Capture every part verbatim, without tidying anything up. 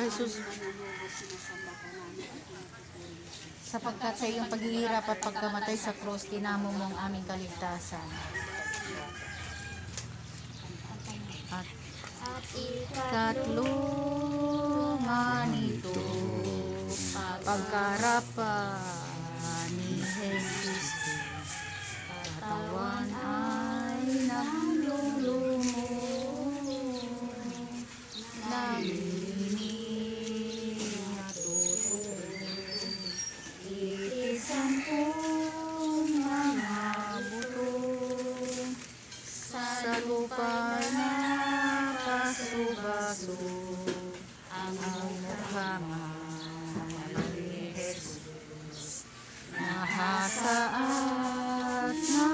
Jesus, sapagkat sa iyong paghihirap at pagkamatay sa krus, tinamo mo ang aming kaligtasan. At katlungan ito, pagkarapan ni Jesus, katawan ay nalulumog, nalinig na tutulog, itisampung mga buto, sa lupa na paso-baso, ang mukha ni Jesus, nahasaat na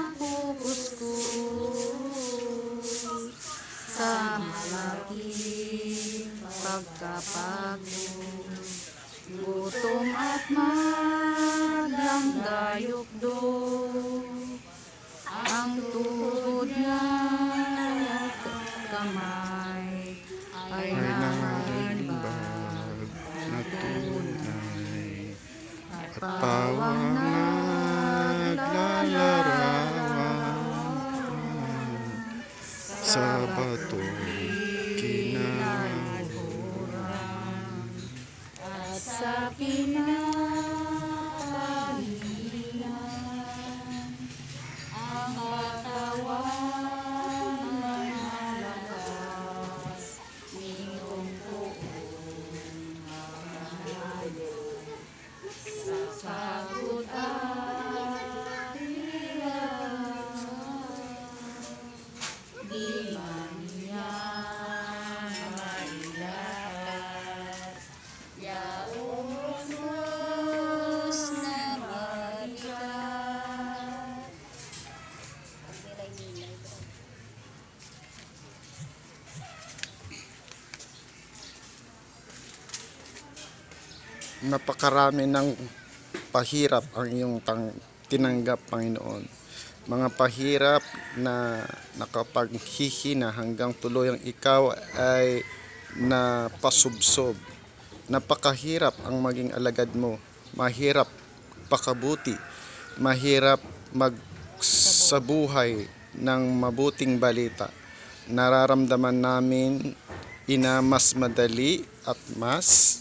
kukuskus, sa malaking pagkapagod, gutom at maglanggayokdo, ang tuhod niya at kamay ay nahalimbag na tunay, at pawang naglalarawan sa batong kinahuran, at sa pinakahilingan ang katawan ay malakas, nitong buong mahalo, sa sagot at hirap, di man niya mailahat, yaong krus na mabigat. Napakarami ng pahirap ang iyong tang, tinanggap, Panginoon. Mga pahirap na nakapaghihina hanggang tuluyang ikaw ay napasubsob. Napakahirap ang maging alagad mo. Mahirap pakabuti. Mahirap magsabuhay ng mabuting balita. Nararamdaman namin ina mas madali at mas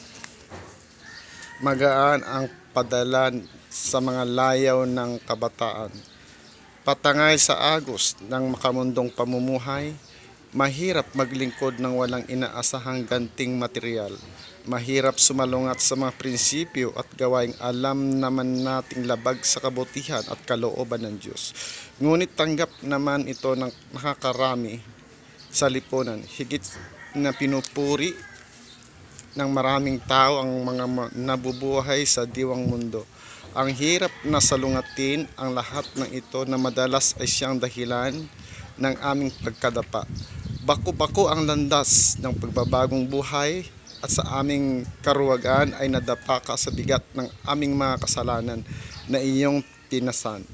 magaan ang padala sa mga layaw ng kabataan. Patangay sa agos ng makamundong pamumuhay, mahirap maglingkod ng walang inaasahang ganting material. Mahirap sumalungat sa mga prinsipyo at gawaing alam naman nating labag sa kabutihan at kalooban ng Diyos. Ngunit tanggap naman ito ng nakakarami sa lipunan, higit na pinupuri ng maraming tao ang mga nabubuhay sa diwang mundo. Ang hirap na salungatin ang lahat ng ito na madalas ay siyang dahilan ng aming pagkadapa. Bako-bako ang landas ng pagbabagong buhay at sa aming karuwagan ay nadapa ka sa bigat ng aming mga kasalanan na iyong tinasan.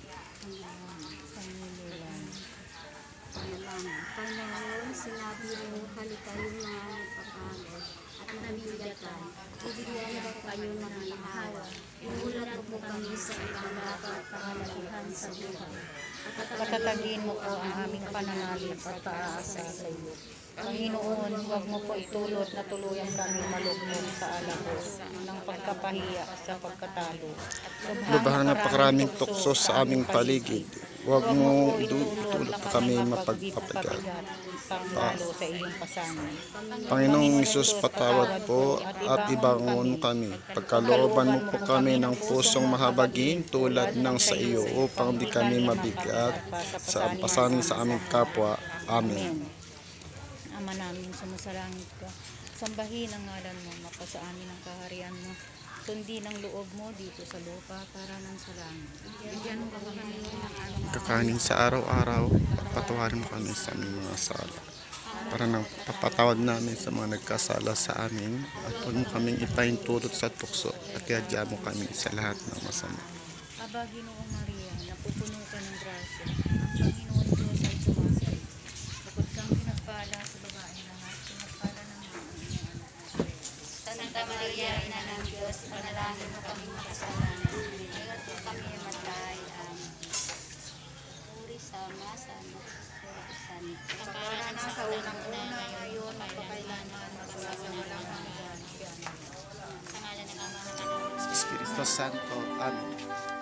Panginoon, sinabi mo, halika yung mga nagpapagod at nabibigatan. Bibigyan mo kayo ng mga hawa. Imulat mo kami sa ikalaga at pangalakihan sa buhay. patatagin mo po ang aming pananalig at pag-aasa sa iyo. Panginoon, huwag mo po itulot na tuluyan kami malugmok sa alabos ng pagkapahiya sa pagkatalo. Lubhang napakaraming tukso sa aming paligid. Huwag mo itulot pa kami mapagpapagal. Panglalo sa iyong pasanin. Panginoong Hesus, patawad po at ibangon mo kami. Pagkalooban mo po kami ng pusong mahabagin tulad ng sa iyo upang di kami mabigat sa pasanin sa aming kapwa. Amen. Ama namin, sumasalangit ka. Sambahin ang ngalan mo, mapasa amin ang kaharian mo. Sundin ang loob mo dito sa lupa para nang sa langit. Bigyan mo kami ng aming Kakanin sa araw-araw at patawarin mo kami sa aming mga sala. Para nang papatawad namin sa mga nagkasala sa amin at huwag mo kaming ipahintulot sa tukso at iadya mo kami sa lahat ng masama. Aba, Ginoong Maria, napupuno ka ng grasya. Ang Panginoon Diyos ay sumasayo. Bukod kang pinagpala sa babaeng lahat, pinagpala ng mga iyong anak na si Jesus. Santa Maria, Ina ng Diyos, panalangin mo kami makasalanan. Ngayon po kami matay. Amen. Puri sama sa San. Para na sa unang-una ngayon, magpakailanman, magsasawalang hanggan. Sa ngalan ng Ama, ng Anak, Espiritu Santo. Amen.